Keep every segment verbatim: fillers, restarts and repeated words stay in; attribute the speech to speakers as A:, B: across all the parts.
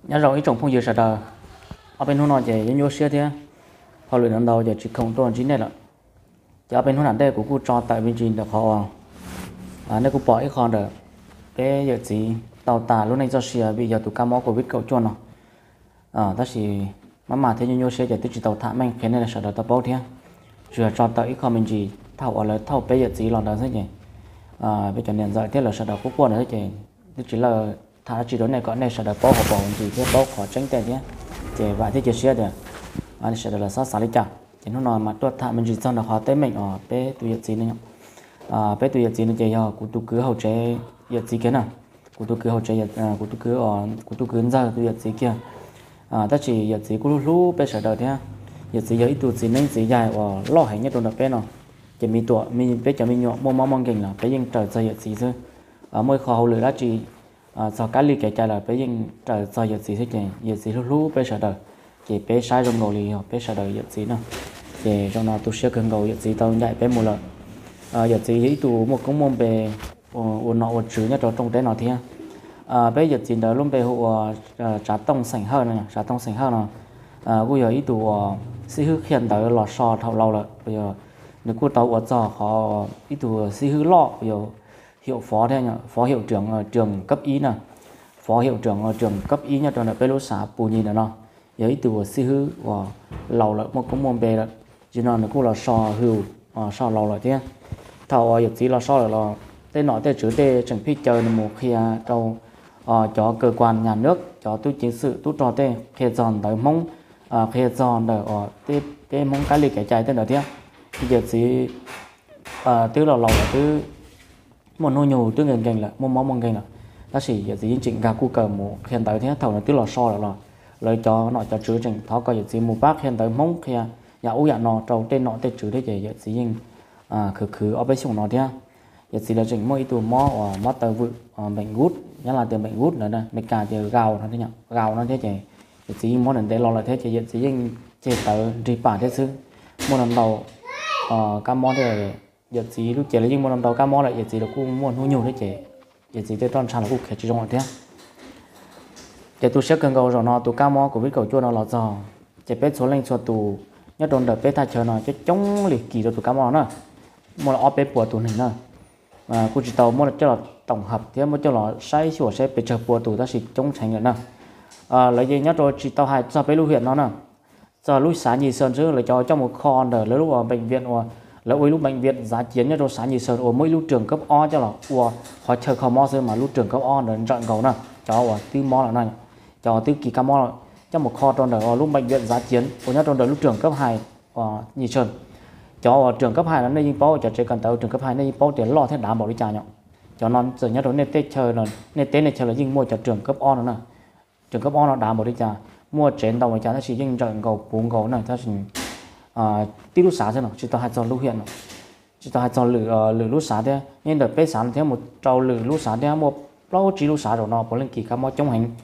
A: nhớ rồi ít trồng phong dừa sạch đờ ở bên hôm nọ chỉ những nhô xe thế họ luyện lần đầu giờ chỉ không tuần chín này là chỉ ở bên hôm nọ đây của cô cho tại bên trên được họ à nếu cô bỏ ít con được cái giờ gì tàu tà lúc này cho xe bây giờ tụi cá mó của biết cậu cho nó à đó thì mà mà thế những nhô xe giờ tôi chỉ tàu thả mình cái này là sạch đờ tàu bao thế rồi cho tại ít con mình chỉ thầu ở là thầu bây giờ gì lần đầu thế nhỉ à bây giờ nhận giải thế là sạch đờ quốc quân đấy chứ chỉ là thà chỉ đối này có này sẽ được bao họ bảo gì thế bao họ tránh tiền nhé thì vậy thì chỉ xe được anh sẽ là sát sát đi chả thì nó nói mà tôi thà mình chỉ xong là họ tới mình ở bé tụi gì nữa à bé tụi gì nữa chỉ họ của tụi cứ hậu chế việc gì cái nào của tụi cứ hậu chế của tụi cứ ở của tụi cứ ra tụi gì kia à ta chỉ việc gì cũng lú bé sẽ được thế việc gì ấy tụi gì nên gì dài và lo hay nhất đồ đặc bé nào chỉ mi tuổi mi bé cho mi nhọ mong mong mong kinh là bé nhưng trời trời việc gì thôi ở mỗi kho hậu lửa đã chỉ à sau cái ly kể chạy là bây giờ trời sau giờ gì thế nhỉ giờ gì lúc lúc bây giờ đời chỉ bé sai trong ngồi liền bé sợ đời giờ gì nữa thì trong nào tôi sẽ cần ngồi giờ gì tao nhảy bé một lần à giờ gì ý tụ một công môn về ôn nọ ôn chữ nhất trong cái nọ thế à bây giờ gì đó luôn về hộ trả tông sành hơn này trả tông sành hơn à bây giờ ý tụ sĩ hư hiện tới lò xo thầu lâu rồi bây giờ nếu cô tàu ở giờ họ ý tụ sĩ hư lọ bây giờ hiệu phó thế nhỉ phó hiệu trưởng ở trường cấp y nè phó hiệu trưởng ở trường cấp y nhất là ở bên xã Pù Nhì nè nó với từ sư hư và lầu là một công môn bè đó chỉ nói là cũng là sò hưu sò lầu là thế thầu việc gì là sò là tên nói tên chữ tên chẳng phi chơi một khi đâu cho cơ quan nhà nước cho tôi chiến sự tôi cho tên khi giòn tới mông khi giòn tới ở tên tên mông cái lịch cái trái tên đó thế việc gì tức là lầu là thứ một nô nhù tương gần gần là một món món gần là ta chỉ giờ gì chỉnh gà cu cờ một hiện tại thế thầu là tức là so là là lời cho nó cho chữ chỉnh tháo coi giờ gì một bác hiện tại mong khi nhà u nhà nó trâu tên nó tên chữ thế gì giờ gì à khử khử ở bên xuống nó thế giờ gì là chỉnh mỗi tụ mò ở mò tờ vự bệnh gút nhớ là từ bệnh gút nữa đây mấy cả từ gạo nó thế nhở gạo nó thế gì giờ gì món này đây lo là thế chỉ giờ gì chỉ tờ đi bản thế chứ món lần đầu các món thì giờ gì lúc trẻ là những món năm đầu cá mó lại giờ gì là cũng muốn nuôi nhiều đấy trẻ giờ gì tôi toàn sản là cũng khét chỉ trong thế giờ tôi sẽ cần cầu rồi nó tụ cá mó của biết cầu chua nó là giò chỉ biết số lên số tụ nhất đồn đợt biết thay chờ nó chứ chống liệt kỳ rồi tụ cá mó nữa mua là ốp bếp của tụ này nữa à cô chỉ tàu mua là cho là tổng hợp thế mua cho là sai sửa sẽ bị chờ của tụ ta chỉ chống tránh nữa nè à lấy gì nhất rồi chỉ tàu hai cho bé lưu huyện nó nè giờ lúc sáng nhì sơn chứ là cho trong một kho đờ lúc ở bệnh viện hoặc là ôi lúc bệnh viện giá chiến nhất rồi sáng nhì sơn ở mỗi lúc trường cấp O cho là ủa họ chờ kho mò mà lúc trường cấp O là chọn cầu nè cho ở tư mò là này cho tư kỳ cam mò trong một kho trong đờ lúc bệnh viện giá chiến của nhất trong đờ lúc trường cấp hai nhì sơn cho ở trường cấp hai nó nên bao cho chơi cần tàu trường cấp hai nên bao tiền lo thế đảm bảo đi trả nhọ cho nó giờ nhất rồi nên tết chơi là nên tết này chơi là nhưng mua cho trường cấp O nữa nè trường cấp O nó đảm bảo đi trả mua trên tàu mà trả nó chỉ nhưng chọn cầu bốn cầu này ta chỉ à tí lúc sáng thế nào chỉ tao hai trò lúc hiện chỉ tao hai trò lử lử lúc sáng thế nhưng đợt bé sáng thế một trò lử lúc sáng thế một lâu chỉ lúc sáng rồi nó có lên kỳ các món trong hành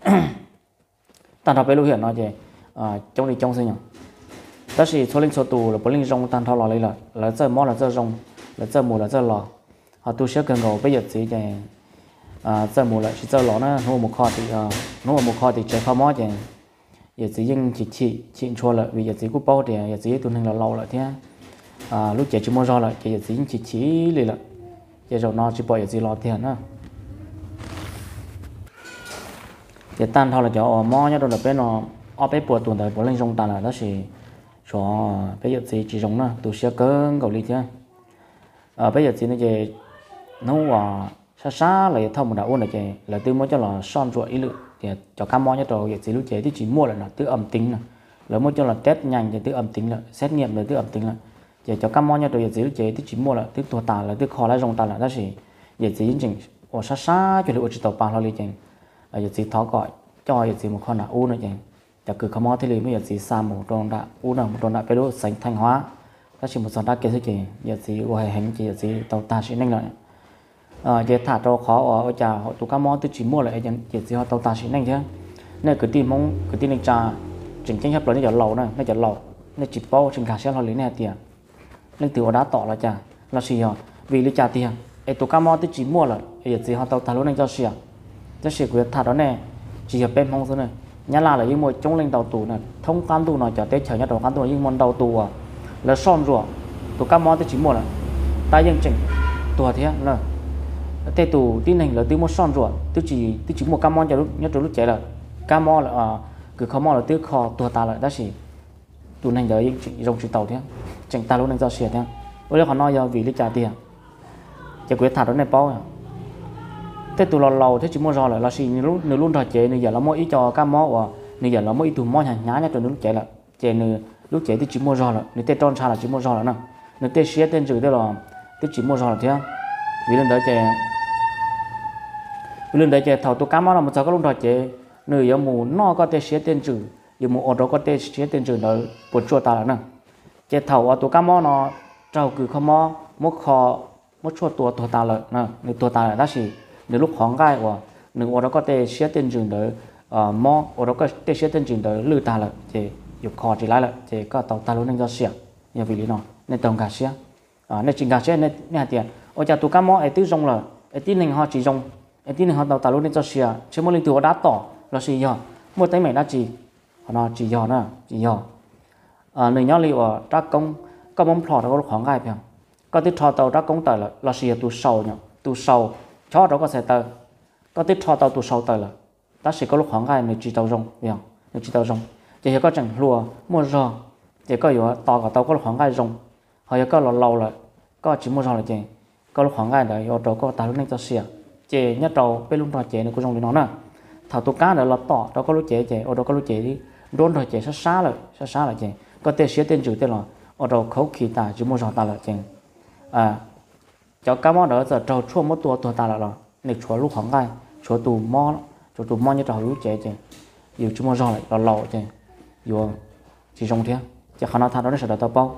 A: tàn thọ bé lúc hiện nó gì à trong đi trong sinh nhở ta chỉ số lên số tù là có lên trong tàn thọ lò lấy là là giờ món là giờ rong là giờ mù là giờ lò họ tu sẽ cần cầu bây giờ chỉ thì à giờ mù là chỉ giờ lò nó mua một kho thì nó một kho thì chơi kho món thì giờ chỉ nhưng chỉ chỉ chỉ cho là vì giờ chỉ có bao tiền giờ chỉ tụi mình là lâu lại thế à lúc trẻ chỉ mua rau lại giờ chỉ chỉ chỉ liền là giờ rồi nó chỉ bỏ giờ chỉ lo tiền nữa giờ tan thôi là cho mò nhá đâu là bên nó ở bên bùa tuần tới bùa lên trong tan là đó thì cho bây giờ chỉ chỉ giống nữa tụi sẽ cơn cầu đi chứ à bây giờ chỉ nó về nấu và xa xa là thông một đạo ôn là về là tôi mới cho là son ruột ý lực thì cho cam mò nhất rồi vậy thì lúc chế thì chỉ mua là nó tự âm tính là lấy một cho là test nhanh thì tự âm tính là xét nghiệm là tự âm tính là vậy cho cam mò nhất rồi vậy lúc chế thì chỉ mua là tự tua tả là tự kho lại rong tả là đó thì vậy thì chỉnh ở xa xa cho được chỉ tàu ba lo đi chỉnh vậy thì tháo gọi cho vậy thì một con là u nữa chỉnhจะคือขมอที่เลยไม่อยากสีสามหมูตรงดะอูน่ะหมูตรงดะไปดูสังทังhóaถ้าชิมหมูสันดาเกศจีอยากสีวัวแห้งจีอยากสีเตาตาชิ้นนึงเลยอ่าจะถาดเราขออ๋อจ่าตุกามอตุจิมัวเลยยังอยากสีเขาเตาตาชิ้นนึงใช่เนี่ยคือตีมงคือตีนึงจ่าจริงๆครับเราเนี่ยจะเหล่านะเนี่ยจะเหล่าเนี่ยจิบเป้าชิงขาเชื่อเราเลยเนี่ยเตียนึกถือว่าด้าต่อแล้วจ่าเราสีอ๋อvì lýจ่าเตียไอตุกามอตุจิมัวเลยอยากสีเขาเตาตาลุ้นนึงเจ้าเสียจะเสียกูจะถาดเราเนี่ย chỉ là bên phong số này nhá là là những một trong lên đầu tù này thông can tù nó cho tết chờ nhất đầu can tù những món đầu tù à là son rùa tù cá mò tới chỉ một là ta dân chỉnh tù thế là tết tù tin hình là tiêu một son rùa tiêu chỉ tiêu chỉ một cá mò cho lúc nhất lúc chạy là cá mò là cứ cá mò là tiêu kho tù ta lại đó chỉ tù này giờ những dùng chỉ tàu thế chỉnh ta lúc này do xịt thế bây giờ họ nói giờ vì lý trả tiền chỉ quyết thả đó này bao thế tụi lò lò thế chỉ mua rò lại là xì lúc nửa luôn trò chế nửa giờ là mua ít cho cá mó và nửa giờ là mua ít tụi mó nhả nhá nhá tụi lúc chế là chế nửa lúc chế thì chỉ mua rò lại nửa tết tròn xa là chỉ mua rò lại nè nửa tết xía tên chữ thế là tết chỉ mua rò là thế vì lần đó chế vì lần đó chế thầu tụi cá mó là một số các lúc trò chế nửa giờ mù nó có tết xía tên chữ giờ mù ở đó có tết xía tên chữ nó bột chua ta là nè chế thầu ở tụi cá mó nó trâu cứ không mó mốt kho mốt chua tua tua ta lại nè nửa tua ta lại đó xì nếu lúc khoáng gai của nếu ở đó có thể xé tên trường đỡ mò ở đó có thể xé tên trường đỡ lư ta là thì dục kho chỉ lại là thì có tàu ta luôn nên do xẻ nhà vì lý nó nên tàu cả xé nên chỉnh cả xé nên nên tiền ở nhà tụ cá mò ấy tứ rong là ấy tí nên họ chỉ rong ấy tí nên họ tàu ta luôn nên do xẻ chứ mà linh tụ đá tỏ là gì giờ mua tay mày đã chỉ họ nó chỉ giờ nè chỉ giờ người nhau liệu ở trắc công có bóng phò đó có khoáng gai phải có tiếp thọ tàu trắc công tờ là là gì tụ sầu nhỉ tụ sầu cho đó có sẽ tờ có tiếp thọ tàu tụ sầu tờ là ta sẽ có lúc khoảng ngày người chỉ tàu rong phải không người chỉ tàu rong chỉ có chẳng lùa mua rò chỉ có yếu tàu cả tàu có lúc khoảng ngày rong họ có là lâu là có chỉ mua rò là chỉ có lúc khoảng ngày đấy ở đó có tàu lúc này cho xỉa chỉ nhất đầu bên lúc đó chỉ nó có rong đi nó nè thảo tụ cá đó là tỏ đó có lúc chỉ chỉ ở đó có lúc chỉ đi đốn rồi chỉ sát sát rồi sát sát là chỉ có thể xỉa tên chữ tên là ở đó khấu khí ta chỉ mua rò ta là chỉ à cho cá mò đó giờ trâu chua một tua tua ta là rồi nếu chua lúc khoảng ngày chua tù mò chua tù mò như trâu lúc chế chế dù chúng mò rò lại là lẩu chế dù chỉ trong thế chỉ khả năng thà đó nó sẽ là tao bao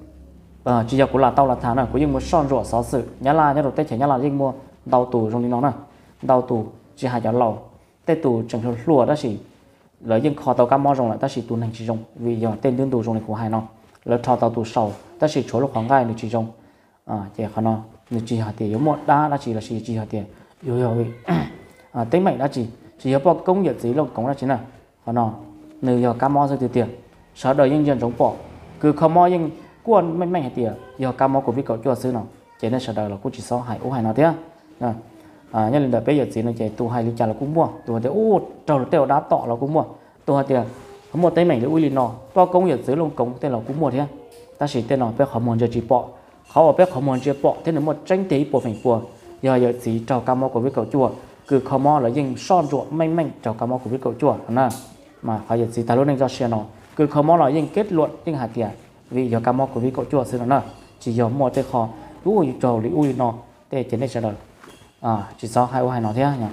A: ờ chỉ giờ cũng là tao là thà này cũng như một son rửa sáu sự nhá là nhá đầu tết chỉ nhá là riêng mua đau tù trong đi nó nè đau tù chỉ hai chảo lẩu tết tù chẳng cho lùa đó chỉ lấy riêng kho tàu cá mò rong lại ta chỉ tù này chỉ trong vì giờ tên tương tù trong này của hai nó lấy thò tàu tù sầu ta chỉ chua lúc khoảng ngày được chỉ trong à chỉ khả năng nếu chỉ hạt tiền, một đa đã chỉ là chỉ chỉ hạt tiền, yếu yếu vậy, à tính mệnh đã chỉ chỉ có bao công nghiệp gì luôn cũng là chính là, còn nó nếu giờ cá mò sẽ tiền, sau đó những dân chống bỏ, cứ không mò những quân mạnh mạnh hạt tiền, giờ cá mò của vị cậu cho xứ nào, chỉ nên sau đó là cũng chỉ số hai u hai nào thế, à à nhân là bây giờ chỉ là chỉ tu hai lý trả là cũng mua, tu thì ô trâu teo đá tọ là cũng mua, tu hạt tiền, không một tính mệnh là ui lì nọ, bao công nghiệp gì luôn cũng tên là cũng mua thế, ta chỉ tên là bé không muốn giờ chỉ bỏ họ ở bên họ muốn chia bỏ thế nên một tranh tí bộ phận của giờ giờ chỉ trào cam mò của với cậu chùa cứ họ mò là những son ruộng manh manh trào cam mò của với cậu chùa nè mà họ giờ chỉ ta luôn nên do xe nó cứ họ mò là những kết luận những hạt tiền vì giờ cam mò của với cậu chùa xưa nó chỉ giờ mò tới họ ui trầu li ui nó để trên đây sẽ được à chỉ sau hai u hai nó thế nhỉ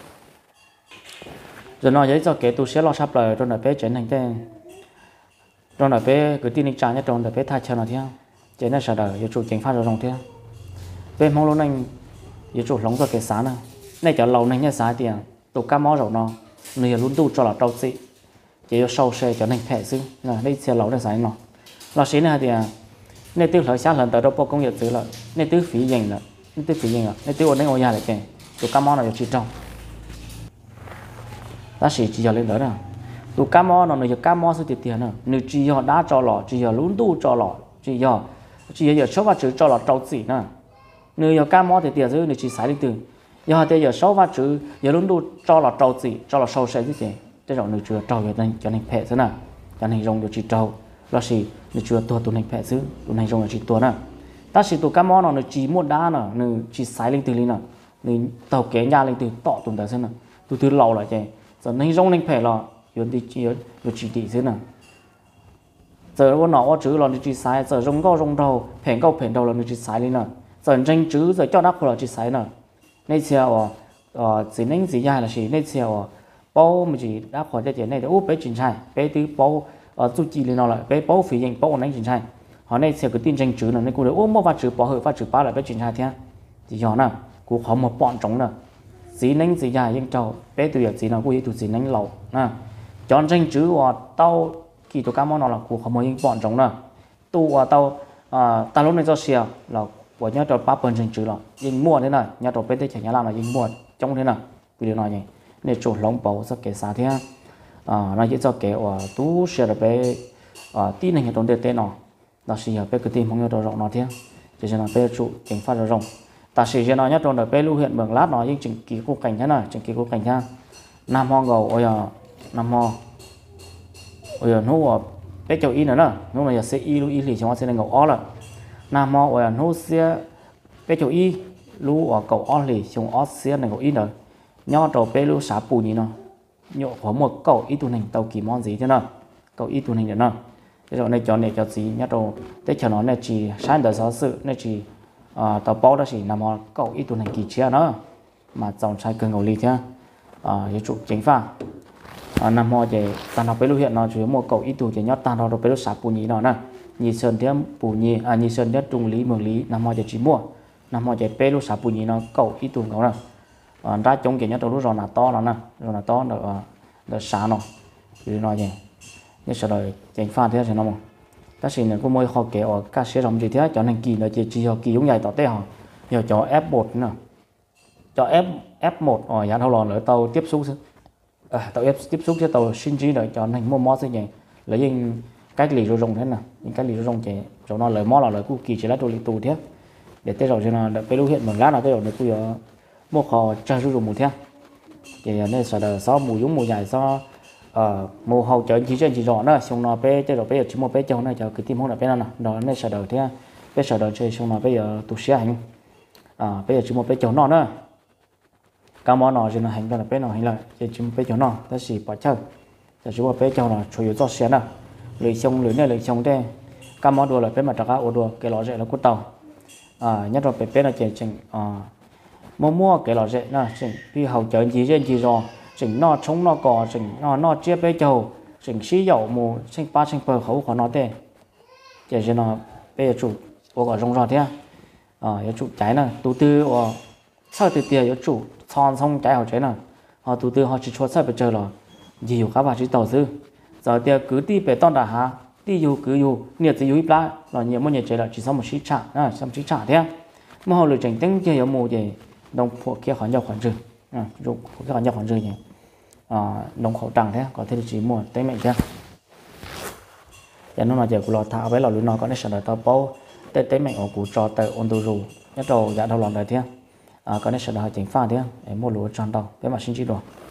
A: rồi nó giấy cho kể tu sẽ lo sắp lời rồi là bé chuyển thành cái rồi là bé cứ tin trả nhất rồi là bé thay cho nó thế chế này sợ đời yêu chủ chính phát rồi thế bên mong luôn anh yêu chủ lóng ra cái sáng này này cho lâu này nhá sáng tiền tụ cá mó rồi nó người luôn tu cho là trâu xị chỉ yêu sâu xe cho nên phệ xứ là đây xe lâu này sáng nó là xí này thì này tiêu lợi sáng lần tới đâu bao công nghiệp xứ là này tiêu phí dành là này tiêu phí dành là này tiêu ổn định ngồi nhà lại kì tụ cá mó là chỉ trong ta chỉ chỉ giờ lên đó nè tụ cá mó nó người cá mó số tiền tiền nè nếu chỉ giờ đã cho lọ chỉ giờ luôn tu cho lọ chỉ giờ chỉ giờ số vật chữ cho là trâu xỉ nè nếu giờ cá mò thì tiền dưới nếu chỉ xài đi từ giờ thì giờ số vật chữ giờ luôn đủ cho là trâu xỉ cho là sâu xe chứ gì cái rồi nếu chưa trâu giờ nên cho nên phệ thế nè cho nên dùng được chỉ trâu là gì nếu chưa tua tụ nên phệ xứ tụ nên dùng là chỉ tua nè ta chỉ tụ cá mò nó nếu chỉ một đá nè nếu chỉ xài lên từ lên nè nếu tàu kéo nhà lên từ tọ tụ tới thế nè tụ từ lâu lại chứ giờ nên dùng nên phệ là giờ thì chỉ giờ chỉ tỷ thế nè giờ nó nó chữ là nó chỉ sai giờ rong cao rong đầu phèn cao phèn đầu là nó chỉ sai lên nè giờ tranh chữ giờ cho đáp là chỉ sai nè nên theo ờ chỉ nên gì ra là gì nên theo bao mà chỉ đáp hỏi cho chuyện này thì úp bé chính sai bé từ bao ờ tu chỉ lên nó lại bé bao phí danh bao nên chính sai họ nên theo cái tin tranh chữ là nên cũng được úp một phát chữ bao hơi phát chữ ba là bé chính sai thế thì nhỏ nè cũng không một bọn trống nè chỉ nên gì ra nhưng trâu bé từ giờ chỉ là cũng chỉ nên lẩu nè chọn tranh chữ và tao khi tụi cá mò nó là của họ mới bọn trống nè tu à tao à ta lúc này cho xìa là của nhớ cho ba phần trình chữ là nhưng mua thế này nhớ cho bên đây chẳng nhớ làm là nhưng mua trong thế nào vì điều này nhỉ nên chỗ lông bầu sẽ kể xa thế à nó chỉ cho kể ở tú sẽ là bé à tí này trong đề tên nó đó là bé cái tim không nhớ rộng nó thế chỉ là bé trụ chính phát rộng ta sử dụng nó nhất trong đời bé lưu hiện bằng lát nó nhưng chỉnh ký cố cảnh thế này chỉnh ký cố cảnh thế nam ho gầu ôi à nam ho ôi à nó bé châu y nữa nè nó là sẽ y lưu y thì chúng ta sẽ là gầu ó là nam ho ôi à nó sẽ bé châu y lưu ở cầu ó thì chúng ó sẽ là gầu y nữa nhau đầu bé lưu xả bù nhỉ nó nhộ có một cầu ít tu hành tàu kỳ món gì thế nào cầu ít tu hành nữa nào cái chỗ này cho này cho gì nhá đầu tết cho nó này chỉ sáng đời giáo sự này chỉ à tàu bao đó chỉ nằm ở cầu ít tu hành kỳ chia nữa mà dòng trái cường ngầu ly thế à cái trụ chính pha à nằm ở để tàn học bé lưu hiện nó chỉ một cầu ít tu chỉ nhót tàn học đầu bé lưu xả bù nhỉ nó nè nhị sơn thế bù nhỉ à nhị sơn thế trung lý mường lý nằm ở để chỉ mua nằm ở để bé lưu xả bù nhỉ nó cầu ít tu ngầu nè ra chống kiểu nhất đầu lúc rồi là to nó nè rồi là to được được sáng nó thì nói gì như sau đó chính pha thế thì nó mà các sinh này có môi họ kể ở các sẽ làm gì thế cho nên kỳ là chỉ chỉ họ kỳ giống vậy tỏ té họ giờ cho ép một nữa cho ép ép một ở nhà thâu lò nữa tàu tiếp xúc à, tàu ép tiếp xúc với tàu sinh trí đợi cho nên mua món gì vậy lấy những cách lì rồi rồng thế nào những cách lì rồi rồng chỉ cho nó lấy món là lấy cu kỳ chỉ là đồ lì tù thế để tới rồi cho nó để cái lưu hiện bằng lát là cái rồi để bây một họ trang sử dụng một thế thì nên sau đó sau mùa giống mùa dài sau ờ mùa hậu trở chỉ trên chỉ rõ nữa xong nó bé tới rồi bây giờ chỉ một bé châu này cho cái tim không là bé nào đó nên sau đó thế bé sau đó chơi xong nó bây giờ tụ xe hành à bây giờ chỉ một bé châu nó nữa các món nó chỉ là hành là bé nào hành là chỉ chỉ một bé châu nó ta chỉ bỏ chơi chỉ một bé châu là chủ yếu cho xe nào lưỡi xong lưỡi này lưỡi xong thế các món đồ là bé mà trả ô đồ cái lò rẻ là cút tàu à nhất là bé bé là chỉ chỉnh à mua mua cái lò rễ nè chỉnh đi hậu chợ gì trên gì rồi chỉnh nó chống nó cò chỉnh nó nó chia bé chầu chỉnh xí dầu mù sinh ba sinh bờ khẩu của nó thế chỉ cho nó bây giờ chủ của ở trong rồi thế à giờ chủ trái nè tu tư ở sau từ tiền giờ chủ son xong trái họ trái nè họ tu tư họ chỉ cho sai bây giờ là nhiều các bạn chỉ tàu sư giờ tiền cứ đi về ton đã hả đi dù cứ dù nhiệt thì dù ít lá là nhiều một nhiệt trái là chỉ sau một xí trả à xong xí trả thế mà họ lựa chọn tính chơi ở mù gì đồng phụ kia khỏi nhau khoản trừ à dụng kia khỏi nhau khoản trừ nhỉ à đồng khẩu trắng thế có thể chỉ mua tới mệnh thế cho nên là giờ của lò tháo với lò lúa nó có thể sản xuất tao bao tới tới mệnh ở của trò tới ôn đồ rù nhất đầu giá đầu lòn đời thế à có thể sản xuất chính pha thế em mua lúa tròn đầu cái mà xin chỉ đồ